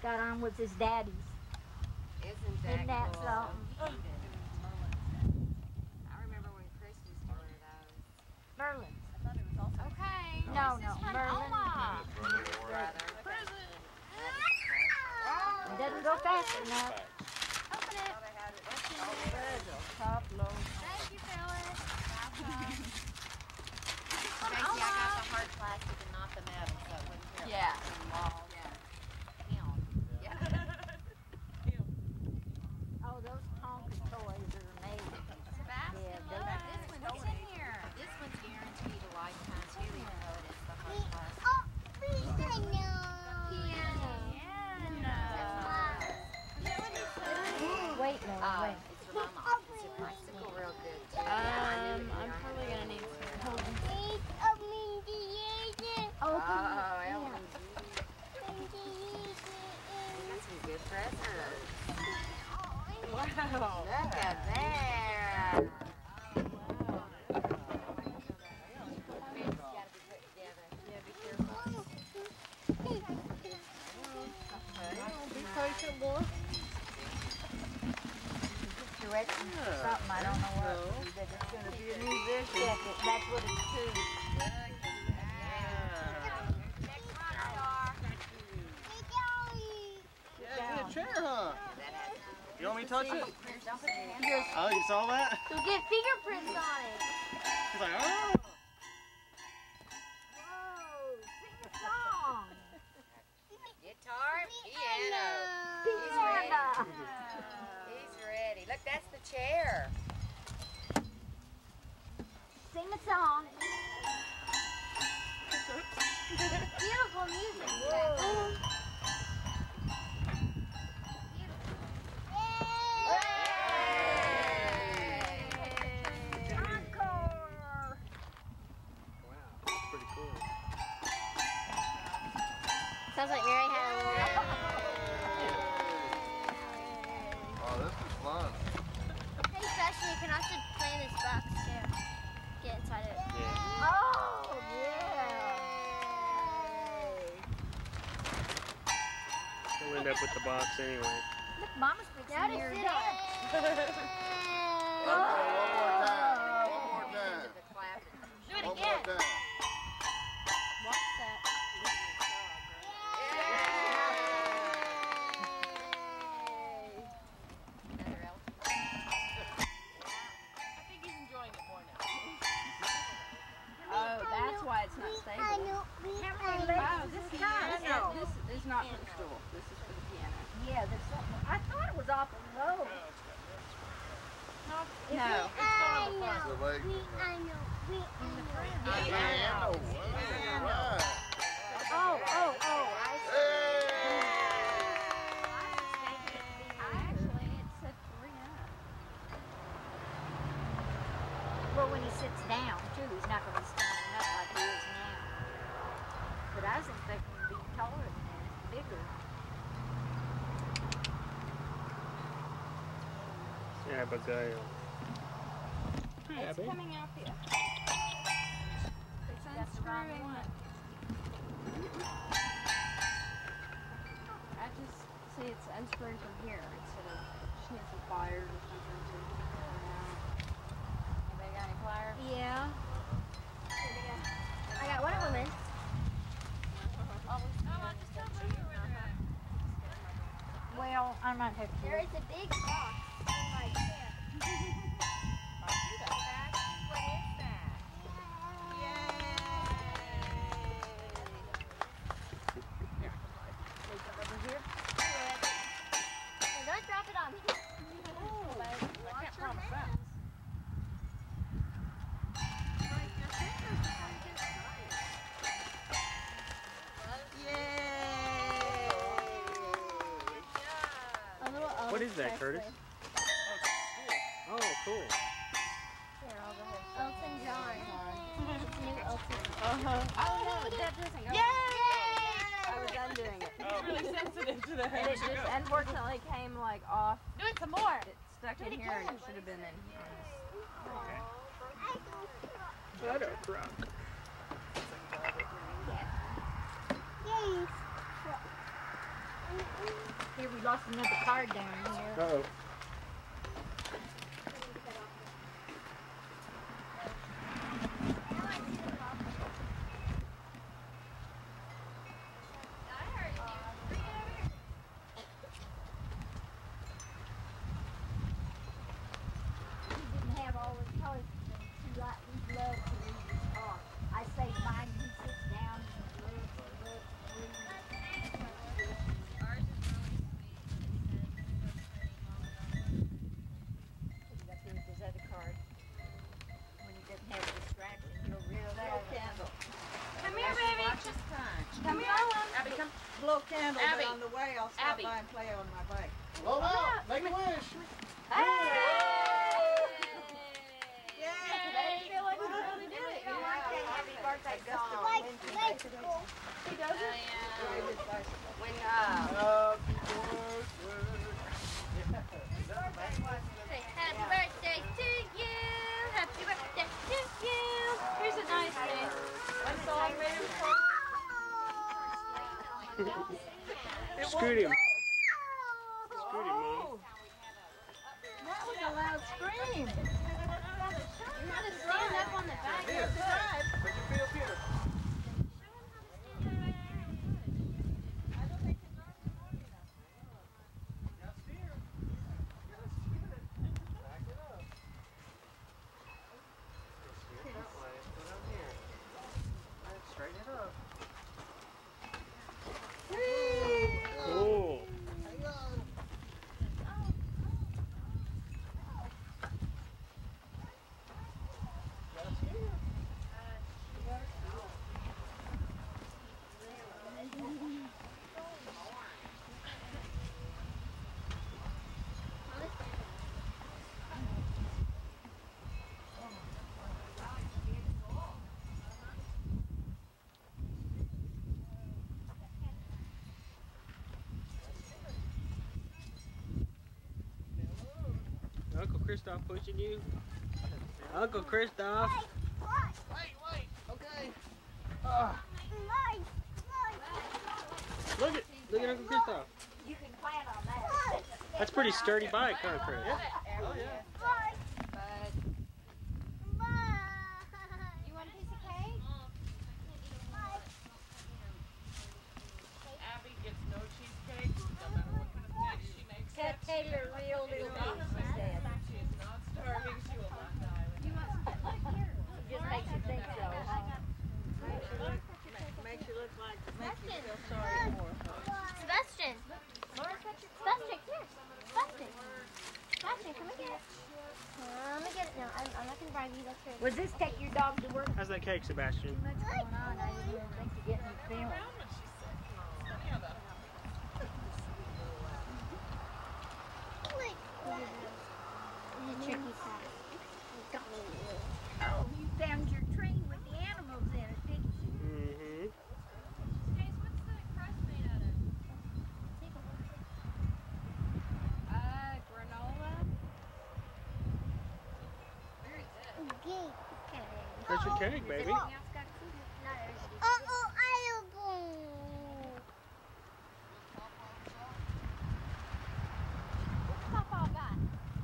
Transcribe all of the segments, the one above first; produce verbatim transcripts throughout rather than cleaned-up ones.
got on was his daddy's. Isn't that, Isn't that cool? something? I remember when Chris used to wear those. Merlin's. I thought it was also. Okay. No, this no, is from Merlin. Oma. His brother. Present. It doesn't go fast enough. Open it. What's in Oh, there? there's a top load. Thank you, Phyllis. Tracy, I got the hard plastic and not the metal, so it wouldn't tear Yeah. apart the walls. Yeah. Oh, those Tonka toys are amazing. Sebastian, Yeah, look. they- This one's what's in here. This one's guaranteed a lifetime too, even though it is the hard plastic. Wait, no, Uh, wait. it's for my mom. It's a bicycle real good too. Um, I'm probably gonna need some. Oh, Oh, Ellen. You got some good presents. Wow. Look at there. Be patient, boy. directions for something, I don't know what. But it's going to be a musician. Check it. That's what it's to. Yeah, good chair, huh? You want me to touch it? Yes. Oh, you saw that? You'll get fingerprints on it. He's like, oh. Whoa, sing a song. Guitar, piano. Piano. He's ready. Look, that's the chair. Sing a song. Beautiful music. Whoa. Encore. Wow, that's pretty cool. Sounds like Mary had a little. Oh, this is fun. Hey, Sebastian, you can also play in this box too. Get inside of it. Oh, yeah. We'll end up with the box anyway. Look, Mama's fixing Daddy, your sit dance. Okay, one more time. One more time. The clap. Do it One again. more time. Watch that. Another elf. I think he's enjoying it more now. Oh, that's why it's not stable. How many legs this is is this piano? This is not for the stool. This is for the piano. Yeah, there's something. I thought it was awful low. No. No. The leg. Yeah. Piano. All right. Oh, oh, oh. I Hey! Actually, it said three up. Well, when he sits down, too, he's not going to be standing up like he is now. But I was expecting him to be taller than that, bigger. Abigail. It's coming out here. It's That's the wrong unscrewing one. it. I just see it's unscrewing from here instead of she needs some pliers or something to pull it out. Anybody got any pliers? Yeah. I got one of them in. Well, I might have to. There is a big box in my chair. What is that? Over here. Now don't drop it on me. I can't promise that. A little What is that, Curtis? Oh, cool. Elton John. It's new Elton. Uh-huh. Oh no, that doesn't go. Yay! I was undoing it. It's really sensitive to that. And it just unfortunately came like off. Do it some more. It stuck in here and it should have been in here. Butter truck. Yes. Another card down here. Uh-oh. He didn't have all his toys. He like he loved to read his car. I say mine, he sits down and looks and looks and reads. Up here with his other card. When he doesn't have a distraction, he'll real Blow candle. Come here, baby. Watch his time. Come here. Abby, come. Blow candle, Abby. but on the way I'll stop Abby. by and play on my bike. Blow out. Make a wish. Happy birthday song. He does it? When, uh, Happy birthday. happy birthday to you. Happy birthday to you. Here's a nice thing. One song, baby. Scoot him. Scoot him, Mom. That was a loud scream. You had to stand up on the back. Here. Put your feet up here. Straighten it up. Cool. Hang on. That's here. Uncle Christoph pushing you. Uncle Christoph. Wait, wait. Okay. Ah. Look at look at Uncle Christoph. You can plan on that. That's a pretty sturdy bike, huh, Chris? Oh, yeah. You want a piece of cake? Abby gets no cheesecake, no matter what kind of cake she makes. Cut Taylor real little piece, he said. She is not starving. She will not die. He just makes you think so. Makes you look, makes you look like, makes you feel sorry for her. Sebastian. Sebastian, here. Sebastian. Sebastian, come and get it. Come and get it. No, I'm, I'm not going to bribe you. That's yours. Was this take your dog to work? How's that cake, Sebastian? Too much going on. I didn't even think to get in the film. Tricky side. Oh, you found your train with the animals in it, didn't you? Mm-hmm. Jace, what's the crust made out of? Uh, granola. Very good. That's your cake, baby. Papa got.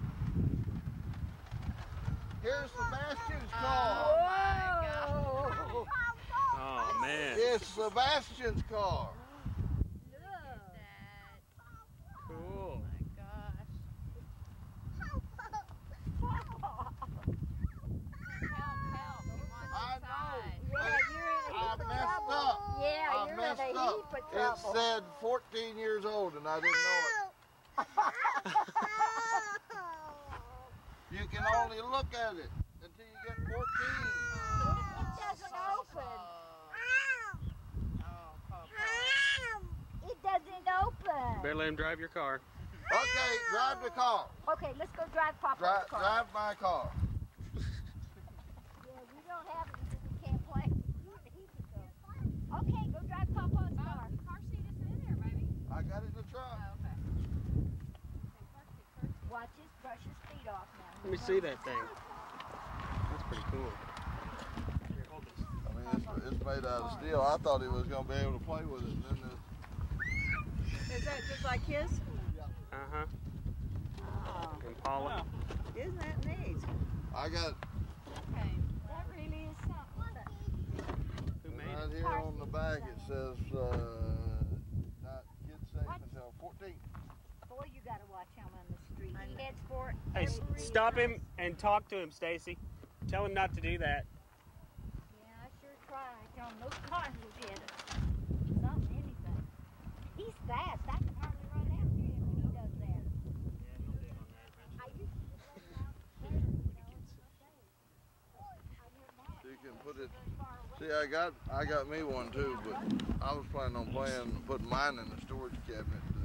Here's Sebastian's car. Whoa! Oh man. It's Sebastian's car. Cool. I know. Yeah, you're in a I heap of messed trouble. up. Yeah, I you're messed in a up. heap of It trouble. said fourteen years old and I didn't know it. You can only look at it until you get fourteen. It doesn't open. It doesn't open. Better let him drive your car. Okay, drive the car. Okay, let's go drive Papa's Drive, car. drive my car. Yeah, we don't have it because we can't play. Okay, go drive Papa's car. Car seat is in there, baby. I got it in the truck. Watch his, brush his feet off now. Let me see that thing. That's pretty cool. Here, hold this. I mean, it's, it's made out of steel. I thought he was going to be able to play with it. And then the, Is that just like his? yeah. Uh-huh. Oh, Impala. isn't that neat? I got Okay. That really is something. Who made right it? here on the bag. It says uh, not kids safe until fourteen. Boy, you gotta watch him on the street. I He know. heads for it. Hey, s- every stop time. him and talk to him, Stacy. Tell him not to do that. Yeah, I sure try. Tell him no cars will get it. Something, anything. He's fast. I can hardly run after him when he does that. I used to just run out there, you know, I went down So you can put it. very far away. See, I got I got me one too, but I was planning on playing putting mine in the storage cabinet.